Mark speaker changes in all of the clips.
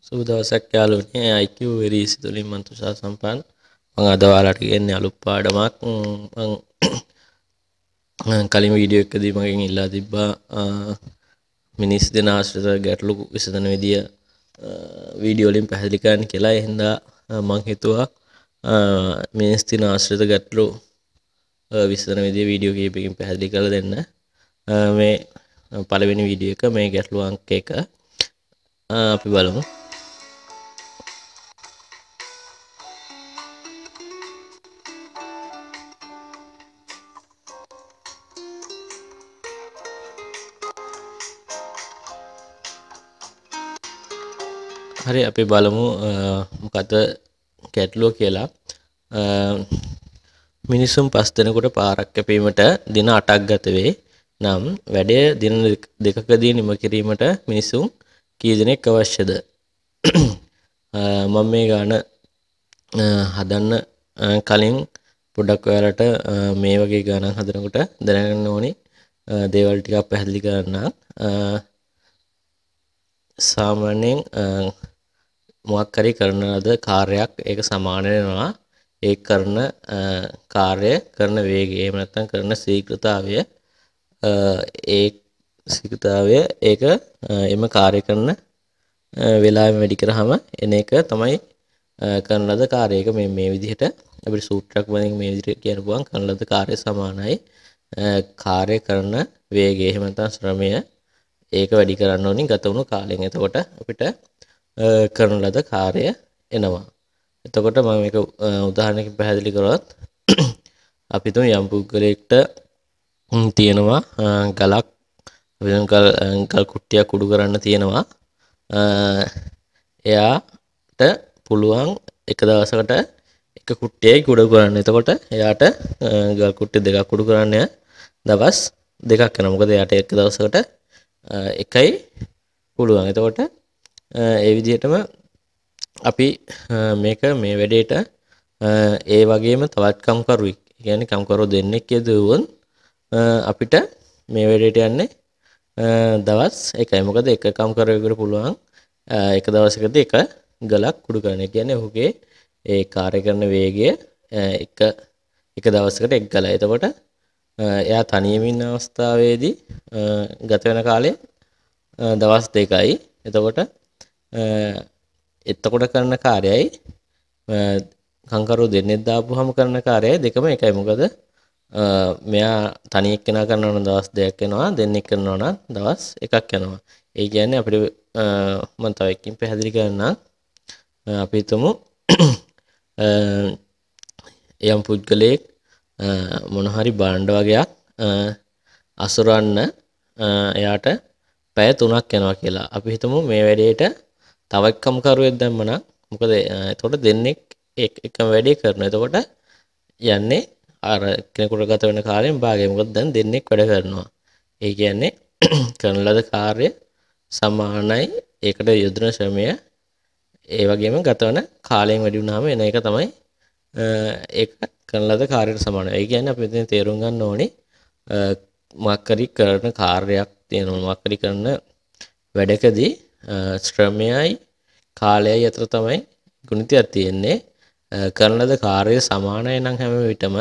Speaker 1: සුබ දවසක් යාළුවනේ IQ වෙරීස් තුලින් මම තුෂාර සම්පන්න මම අද ඔයාලට කියන්නේ අලුත් පාඩමක් මම කලින් වීඩියෝ එකකදී මගෙන් ඉල්ලා තිබ්බා මිනිස් දෙන ආශ්‍රිත ගැටලු විසඳන විදිය වීඩියෝ වලින් පැහැදිලි කරන්න කියලා. ඒ හින්දා මම හිතුවා මිනිස් දෙන ආශ්‍රිත ගැටලු විසඳන විදිය වීඩියෝ කීපකින් පැහැදිලි කරලා දෙන්න. මේ පළවෙනි වීඩියෝ එක මේ ගැටලු අංක 1 අපි බලමු. හරි අපි බලමු මොකද ගැටලුව කියලා. මිනිසුන් 5 දෙනෙකුට පාරක් කැපීමට දින 8ක් ගත වේ. නම් වැඩය දින දෙකකදී නිම කිරීමට මිනිසුන් කී දෙනෙක් අවශ්‍යද? මම මේ ගාන හදන්න කලින් පොඩ්ඩක් ඔයාලට මේ වගේ ගානක් හදනකොට දැනගන්න ඕනි දේවල් ටිකක් පැහැදිලි කරන්න. සාමාන්‍යයෙන් මොකක් හරි කරන ලද කාර්යයක් ඒක සමාන වෙනවා ඒ කරන කාර්ය කරන වේගය එහෙම නැත්නම් කරන ශීඝ්‍රතාවය ඒ ශීඝ්‍රතාවය ඒක එම කාර්ය කරන වෙලාවෙම වැඩි කරාම එන එක තමයි කරන ලද කාර්යයක මේ විදිහට අපිට සූත්‍රයක් වලින් මේ විදිහට කියන්න පුළුවන් කරන ලද කාර්ය සමානයි කාර්ය කරන වේගය එහෙම නැත්නම් ශ්‍රමය ඒක වැඩි කරන්න ඕනි ගත වුණු කාලයෙන්. එතකොට අපිට කරන ලද කාර්ය එනවා. එතකොට මම මේක උදාහරණයකින් පැහැදිලි කරොත් අපි තුන් යම් පුද්ගලයෙක්ට තියෙනවා ගලක් ගල් කුට්ටියක් උඩු කරන්න තියෙනවා. එයාට පුළුවන් එක දවසකට එක කුට්ටියයි උඩු කරන්න. එතකොට එයාට ගල් කුට්ටිය දෙකක් උඩු කරන්න දවස් දෙකක් යනවා. මොකද එයාට එක දවසකට එකයි පුළුවන්. එතකොට ඒ විදිහටම අපි මේක මේ වැඩේට ඒ වගේම තවත් කම්කරුවෙක් කියන්නේ කම්කරු දෙන්නෙක් යදුවොත් අපිට මේ වැඩේට යන්නේ දවස් එකයි. මොකද එක කම්කරුවෙකුට පුළුවන් එක දවසකදී එක ගලක් කුඩු කරන්න. කියන්නේ ඔහුගේ ඒ කාර්ය කරන වේගය එක දවසකට එක් ගලයි. එතකොට එයා තනියම ඉන්න අවස්ථාවේදී ගත වෙන කාලය දවස් 2යි. එතකොට කරන කාර්යයයි කංකරු දෙන්නෙක් දාපුවාම කරන කාර්යයයි දෙකම එකයි. මොකද මෙයා තනි එක්කෙනා කරනවා නම් දවස් 2ක් යනවා, දෙන්නෙක් කරනවා නම් දවස් 1ක් යනවා. ඒ කියන්නේ අපිට මම තව එකකින් පැහැදිලි කරන්නම්. අපි හිතමු යම් පුද්ගලයෙක් මොන හරි භාණ්ඩ වගේක් අසුරන්න එයාට පැය 3ක් යනවා කියලා. අපි හිතමු මේ වැඩේට තව එක්කම්කරුවෙක් දැම්මනම් මොකද එතකොට දෙන්නෙක් එකම වැඩේ කරනවා. එතකොට යන්නේ අර කෙනෙකුට ගත වෙන කාලයෙන් භාගය. මොකද දැන් දෙන්නෙක් වැඩ කරනවා. ඒ කියන්නේ කරන ලද කාර්ය සමානයි ඒකට යොදන ශ්‍රමය ඒ වගේම ගත වෙන කාලයෙන් වැඩි වුණාම එන එක තමයි ඒක කරන ලද කාර්යයට සමානයි. ඒ කියන්නේ අපි මෙතන තේරුම් ගන්න ඕනේ මොකක් හරි කරන කාර්යයක් තියෙනවා. මොකක් හරි කරන වැඩකදී ශ්‍රමයයි කාලයයි අතර තමයි ගුණිතයක් තියෙන්නේ. කරන ලද කාර්යය සමානයි නම් හැම විටම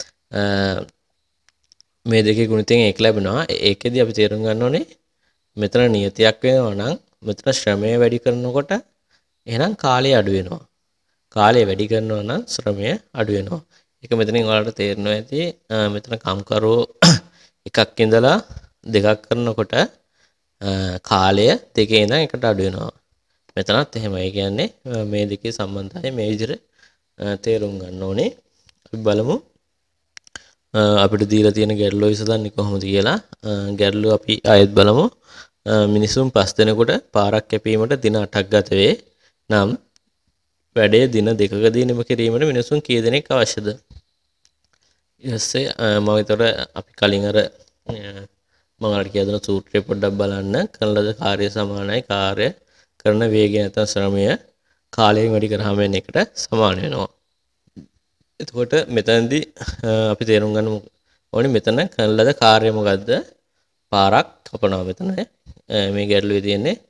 Speaker 1: මේ දෙකේ ගුණිතයෙන් ඒක ලැබෙනවා. ඒකෙදි අපි තේරුම් ගන්න ඕනේ මෙතන නියතියක් වෙනවා නම් මෙතන ශ්‍රමය වැඩි කරනකොට එහෙනම් කාලය අඩු වෙනවා. කාලය වැඩි කරනවා නම් ශ්‍රමය අඩු වෙනවා. ඒක මෙතනින් ඔයාලට තේරෙනවා ඇති. මෙතන කම්කරුවෝ එකක් ඉඳලා දෙකක් කරනකොට කාලය දෙකේ ඉඳන් එකට අඩු වෙනවා. මෙතනත් එහෙමයි. ඒ කියන්නේ මේ දෙකේ සම්බන්ධය මේ විදිහට තේරුම් ගන්න ඕනේ. අපි බලමු අපිට දීලා තියෙන ගැටලුව විසඳන්නේ කොහොමද කියලා. ගැටලුව අපි ආයෙත් බලමු. මිනිසුන් 5 දෙනෙකුට පාරක් කැපීමට දින 8ක් ගත වේ. නම් වැඩේ දින දෙකකදී නිම කිරීමට මිනිසුන් කී දෙනෙක් අවශ්‍යද? ඊටසේ මම විතර අපි කලින් අර මම අර කියන සූත්‍රය පොඩ්ඩක් බලන්න. කරන ලද කාර්ය සමානයි කාර්ය කරන වේගය නැත්නම් ශ්‍රමය කාලයෙන් වැඩි කරාම එන එකට සමාන වෙනවා. එතකොට මෙතනදී අපි තේරුම් ගන්න ඕනේ මෙතන කරන ලද කාර්ය මොකද්ද? පාරක් කපනවා. මෙතන මේ ගැටලුවේ තියෙන්නේ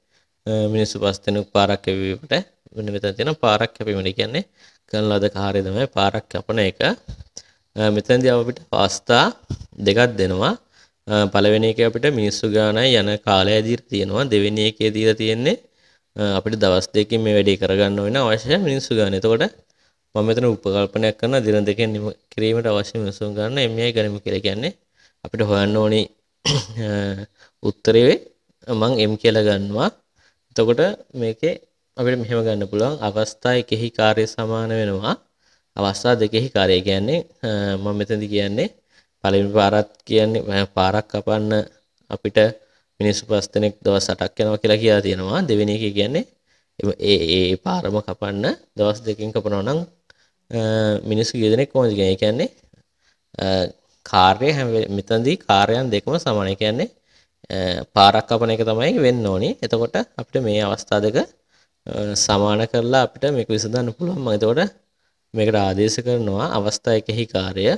Speaker 1: මිනිස්සු පස් දෙනෙක් පාරක් කැපීමට මෙන්න මෙතන තියෙන පාරක් කැපීමට කියන්නේ කරන ලද කාර්යය තමයි පාරක් කපන එක. මෙතනදී අපිට අවස්ථා දෙකක් දෙනවා. පළවෙනි එකේ අපිට මිනිස්සු ගානයි යන කාලය දීලා තියෙනවා. දෙවෙනි එකේ දීලා තියෙන්නේ අපිට දවස් දෙකකින් මේ වැඩේ කරගන්න වෙන අවශ්‍ය මිනිස්සු ගාන. එතකොට මම මෙතන උපකල්පනයක් කරන දින දෙකෙන් නිම කිරීමට අවශ්‍ය මිනිස්සුන් ගන්න MI ගනිමු කියලා කියන්නේ අපිට හොයන්න ඕනි උත්තරේ මම M කියලා ගන්නවා. එතකොට මේකේ අපිට මෙහෙම ගන්න පුළුවන් අවස්ථා එකෙහි කාර්ය සමාන වෙනවා අවස්ථා දෙකෙහි කාර්යය කියන්නේ මම මෙතනදී කියන්නේ පළවෙනි පාරක් කියන්නේ පාරක් කපන්න අපිට මිනිස්සු පස් දෙනෙක් දවස් 8ක් යනවා කියලා කියලා තියෙනවා. දෙවෙනි එකේ කියන්නේ ඒ පාරම කපන්න දවස් දෙකකින් කපනවා නම් මිනිස්සු කී දෙනෙක් කොහොමද කියන්නේ? ඒ කියන්නේ කාර්යය මෙතනදී කාර්යයන් දෙකම සමානයි. කියන්නේ පාරක් කපන එක තමයි වෙන්න ඕනි. එතකොට අපිට මේ අවස්ථා දෙක සමාන කරලා අපිට මේක විසඳන්න පුළුවන්. මම එතකොට මේකට ආදේශ කරනවා අවස්ථා එකෙහි කාර්යය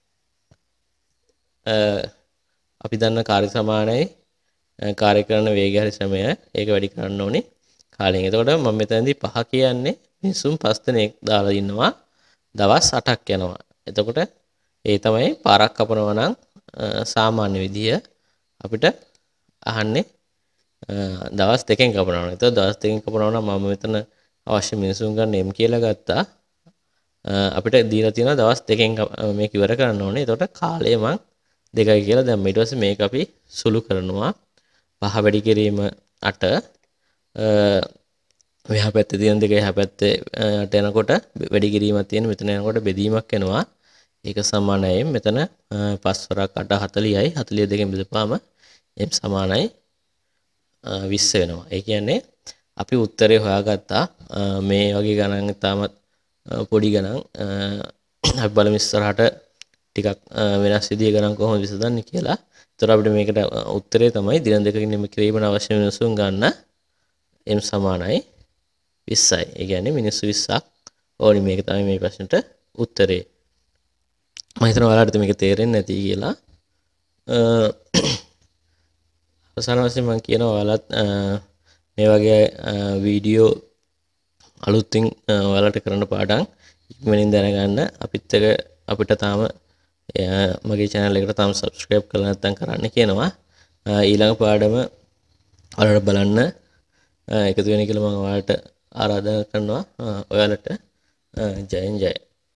Speaker 1: අපි දන්න කාර්ය සමානයි කාර්ය කරන වේගය හරි ශ්‍රමය ඒක වැඩි කරන්න ඕනේ කාලෙන්. එතකොට මම මෙතනදී 5 කියන්නේ මිනිසුන් 5 දෙනෙක් දාලා ඉන්නවා දවස් 8ක් යනවා. එතකොට ඒ තමයි පාරක් කපනවා නම් සාමාන්‍ය විදිය අපිට අහන්නේ දවස් දෙකෙන් කපනවා. එතකොට දවස් දෙකෙන් කපනවා නම් මම මෙතන අවශ්‍ය මිනිසුන් ගන්න M කියලා ගත්තා. අපිට දීලා තියෙනවා දවස් දෙකෙන් මේක ඉවර කරන්න ඕනේ. එතකොට කාලය මං 2යි කියලා දැම්ම. ඊට පස්සේ මේක අපි සුළු කරනවා. 5 වැඩි කිරීම 8 මෙහා පැත්තේ තියෙන දෙක එහා පැත්තේ ට යනකොට වැඩි කිරීමක් තියෙන මෙතන යනකොට බෙදීමක් එනවා. ඒක සමානයි මෙතන 5 වරක් 8 40යි 42කින් බෙදපාම m සමානයි 20 වෙනවා. ඒ කියන්නේ අපි උත්තරේ හොයාගත්තා. මේ වගේ ගණන් තාමත් පොඩි ගණන් අපි බලමු ඉස්සරහට ටිකක් වෙනස් විදිහේ ගණන් කොහොමද විසඳන්නේ කියලා. ඒතර අපිට මේකට උත්තරේ තමයි දින දෙකකින් නිම කිරීමට අවශ්‍ය මිනිසුන් ගන්න m සමානයි 20යි. ඒ කියන්නේ මිනිස්සු 20ක් ඕනි. මේක තමයි මේ ප්‍රශ්නෙට උත්තරේ. මම හිතනවා ඔයාලට මේක තේරෙන්නේ නැති කියලා. අවසාන වශයෙන් මම කියනවා ඔයාලත් මේ වගේ වීඩියෝ අලුතින් ඔයාලට කරන පාඩම් ඉක්මනින් දැනගන්න අපිට තාම මගේ channel එකට තාම subscribe කරලා නැත්නම් කරන්න කියනවා. ඊළඟ පාඩම ඔයාලට බලන්න එකතු වෙන්න කියලා මම ඔයාලට ආරාධනා කරනවා. ඔයාලට ජයෙන් ජය.